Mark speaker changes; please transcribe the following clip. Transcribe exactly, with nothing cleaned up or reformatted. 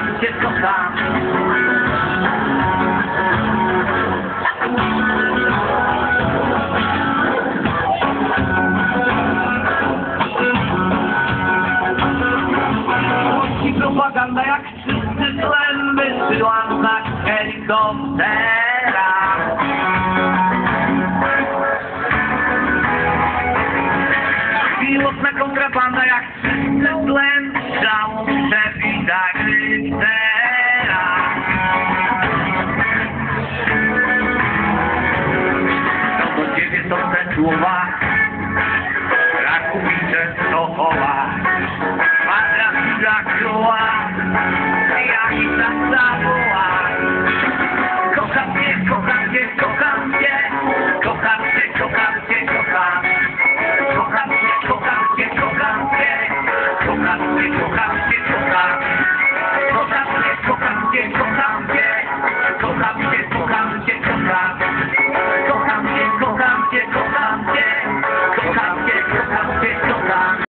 Speaker 1: Tam dziecko tam. Głosi propaganda jak czysty tlen wysyłam na helikoptera. Miłosna kontrabanda jak czysty tlen strzałą przewida gryptera. To do ciebie są te słowa Kraków i Częstochowa. Madrasa